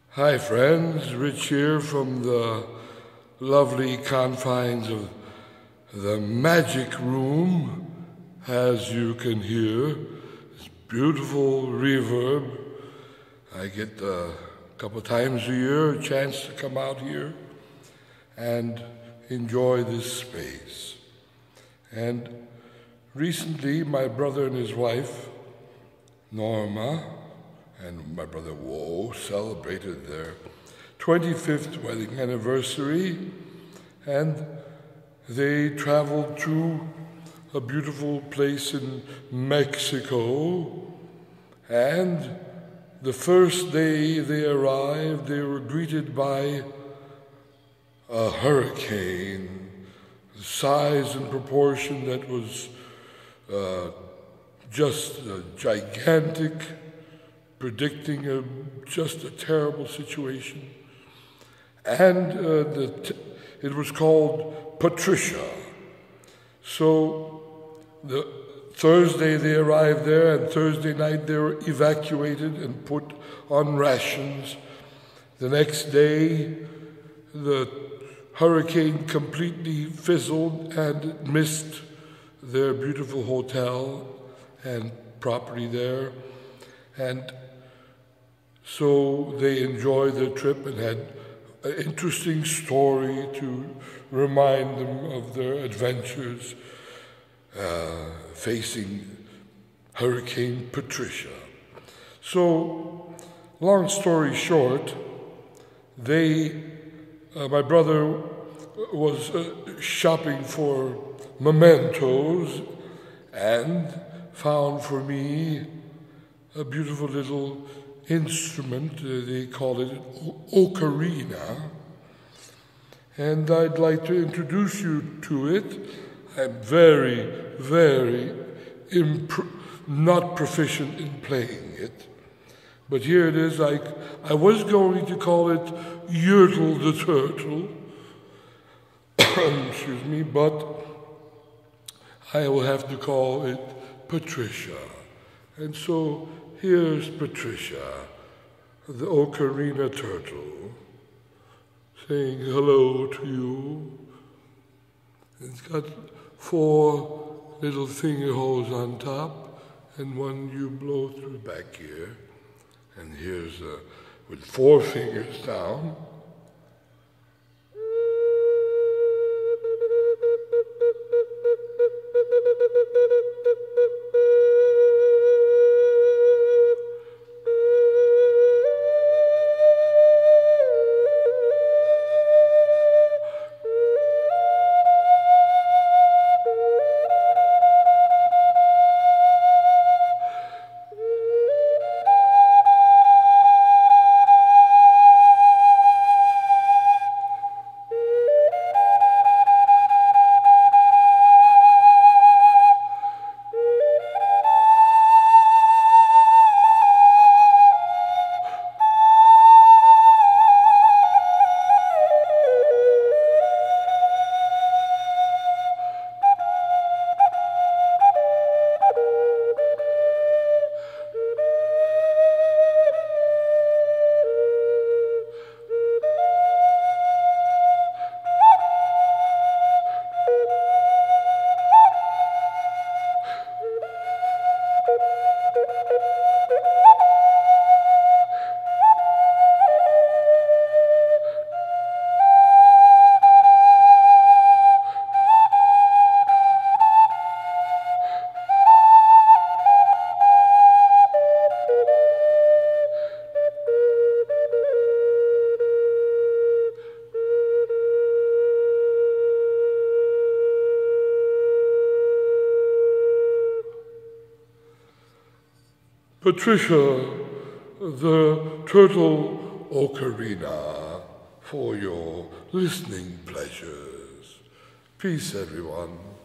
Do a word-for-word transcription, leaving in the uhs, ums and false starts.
Hi friends, Rich here from the lovely confines of the magic room. As you can hear, this beautiful reverb. I get a couple times a year a chance to come out here and enjoy this space. And recently my brother and his wife, Norma, and my brother Woe celebrated their twenty-fifth wedding anniversary, and they traveled to a beautiful place in Mexico. And the first day they arrived, they were greeted by a hurricane, the size and proportion that was uh, just a gigantic, predicting a, just a terrible situation. And uh, the t it was called Patricia. So the Thursday they arrived there, and Thursday night they were evacuated and put on rations. The next day, the hurricane completely fizzled and missed their beautiful hotel and property there. And so they enjoyed their trip and had an interesting story to remind them of their adventures uh, facing Hurricane Patricia. So, long story short, they, uh, my brother was uh, shopping for mementos and found for me a beautiful little instrument. Uh, they call it an ocarina, and I'd like to introduce you to it. I'm very, very not proficient in playing it, but here it is. I, I was going to call it Yertle the Turtle, excuse me, but I will have to call it Patricia. And so here's Patricia, the ocarina turtle, saying hello to you. It's got four little finger holes on top, and one you blow through back here. And here's uh, with four fingers down. Patricia, the turtle ocarina, for your listening pleasures. Peace, everyone.